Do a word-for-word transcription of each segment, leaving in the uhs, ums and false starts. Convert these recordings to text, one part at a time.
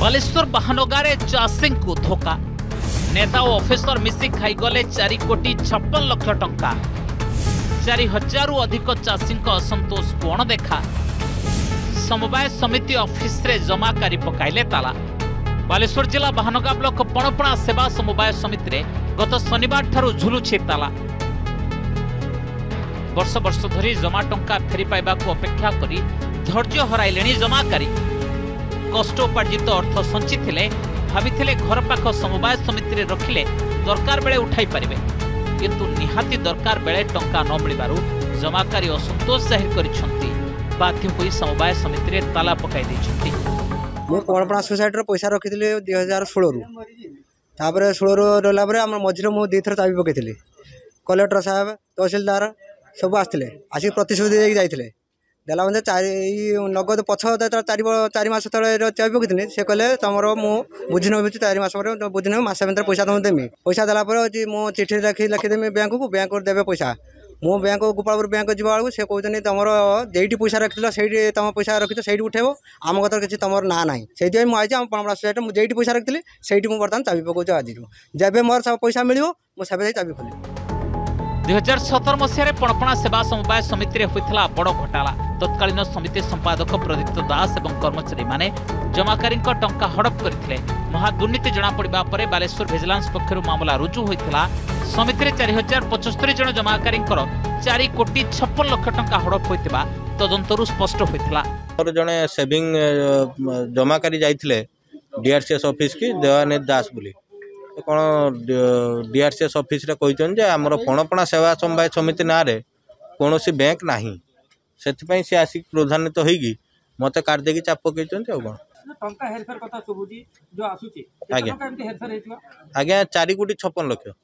बालेश्वर बाहानगारे चाषी को धोखा नेता और ऑफिसर मिसी खाईगले चार कोटी छप्पन लक्ष टंका चार हजार अधिक चाषी असंतोष को अणदेखा समवाय समिति ऑफिस रे जमाकारी पकाइले ताला। बालेश्वर जिला बाहानगा ब्लॉक पणपणा सेवा समवाय समिति रे गत शनिवार ठारू झुलुछि ताला। वर्ष वर्ष धरी जमा टंका फेरी पाइबा को अपेक्षा करी धैर्य हराइलेणी जमाकारी। कष्टोपार्जित अर्थ संचिथिले भाविथिले घर पाख समवाय समिति रे रखिले दरकार बेले उठाई पारिबे, किंतु निहाती दरकार बेले टंका न मिलिबारु जमाकारी असंतोष जाहिर करिसंती। बाध्य होई समवाय समिति रे ताला पकाई दैछंती। मु पणपणा सोसाइटी रे पैसा रखिथिले दो हज़ार सोलह रु तापर सोलह रु रहला परे हम मझिरे मु दी थर चाबी पकेथिले। कलेक्टर साहब तहसीलदार सब आसथिले आसी प्रतिश्रुति देई जाइथिले देला म्हणजे चारि नगद पछ चारि चारि मास तळे चाबी पकेथिले। से कहले तमरो मु बुझिनो बिच चारि मास पर बुझिनो मास भीतर पैसा तुम देमी। पैसा देला पर जी मु चिठी लिखि लिखि देमी बैंक को, बैंक देबे पैसा। मो बैंक गोपालपुर बैंक जीवा बेलू से कहते तुम जेटी पैसा रखिल से तुम पैसा रखी से उठेब आम कतर किसी तुम ना ना से मुझे आम पणपणा सोसाइटी मुझे जेटी पैसा रखी से बर्तमान चाबी पकाऊँ आज जब मोर पैसा मिल मुझे चाबी खोल। दुई हजार सतर मसीह पणपणा सेवा समवाय समिति रे होइथिला बड़ घोटाला। तत्कालीन समिति संपादक प्रदीप्त दास और कर्मचारी माने जमाकारी टंका हड़प करथिले। महादुर्नीति जना पड़िबा परे बालेश्वर भिजिलेंस पक्षरु मामला रुजु होइथिला। समिति रे चार हजार पचहत्तर जन जमाकारी चार कोटी छप्पन लक्ष टंका हड़प होइतिबा तदंतरु स्पष्ट होइथिला। जने सेविंग जमाकारी जाइथिले डीआरसीएस ऑफिस की देवानिधि दास बोली कौन डीआरसीएस ऑफिस रे कहते जे आमर पणपणा सेवा समवाय समिति ना रे कौनसी बैंक नाही से सी आसिक क्रोधान्वित तो होगी मत काट देकी चाप पकई आज्ञा चार कोटी छप्पन लक्ष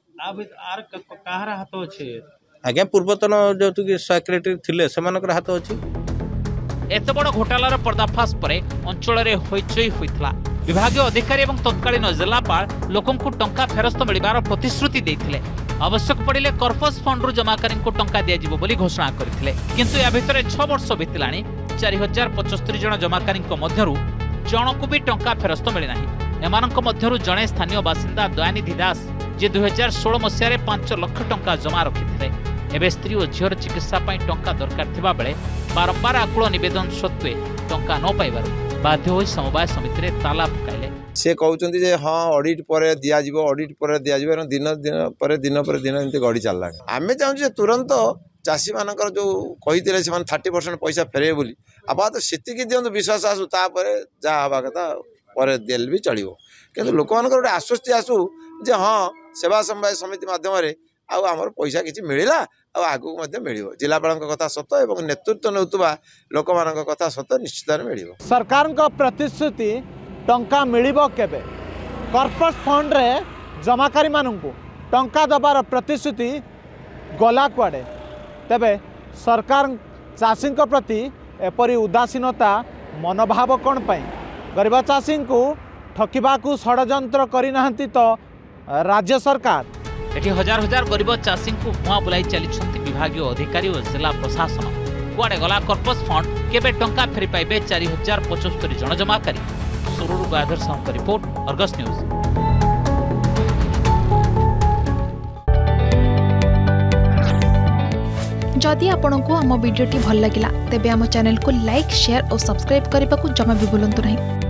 आज्ञा पूर्वतन जो सेक्रेटरी थिले सेमानकर हाथ अच्छी। एत बड़ घोटालार पर्दाफाश पर अंचल में होइचई होइथिला। विभागीय अधिकारी और तत्कालीन जिलापाल लोकंकु टंका फेरस्त मिलिबार प्रतिश्रुति देइथिले। आवश्यक पड़िले कर्पस फंड जमाकारी टंका दिया जिवो बोली घोषणा करथिले, किंतु या भितरे छह वर्ष बीतिलाणी चार हजार पचहत्तर जन जमाकारी मध्यरु जनकु भी टंका फेरस्त मिली नाही। एमानक मध्यरु जणे स्थानीय बासिंदा दयानिधि दास जे दुई हजार सोलह मसीह पांच लक्ष टंका जमा रखिथिले। एबे स्त्री और झीर चिकित्सा पाई टंका दरकार थिबा बेले बारंबार आकुल निवेदन सत्वे टंका न पाइबारु बाध्य होई समवाय समिति रे ताला पकाइले। से कहउचंती जे हां ऑडिट पर दिया जिवो ऑडिट पर दिया जिवो दिन दिन पर दिन पर दिन एंती गडी चलला। आमे चाहू जे तुरंत चाषी मानकर जो कहितिले से तीस परसेंट पैसा फेरे बोली अब तो सेति कि दियंत विश्वास आसु ता पर जा हवा कथा पर देल भी चलिवो, किंतु लोक मानकर गोटे आश्वस्ति आसु जे हां सेवा समवाय समिति माध्यम रे आउ आमर पैसा किछि मिलिला आ आगु मध्ये मिलिवो। जिलापालक कथा सत एवं नेतृत्व नेउतबा लोक मानक कथा सत निश्चित मिलिवो। सरकार को प्रतिश्रुति टंका मिलिबो केबे कॉर्पोरेट फंड रे जमाकारी मानंकु टंका दबार प्रतिश्रुति गला कुआडे तेबे सरकार चाषी प्रति एपरी उदासीनता मनोभाव कौन पाई गरीब चाषी को ठकिबा को षड्यंत्र करि नाहंती तो राज्य सरकार एटी हजार हजार गरीब चाषी को मुआ बुलाई चली विभागीय अधिकारी और जिला प्रशासन कुआडे गला कर्पस फंड केबे टंका फेरी पाइबे चार हजार पचहत्तर जन जमाकारी। सुरुरु गाधर साहू रिपोर्ट अर्गस न्यूज। जदि आपंक आम भिडी भल लगा तेब आम चैनल को लाइक शेयर और सब्सक्राइब करने को जमा भी भूलु नहीं।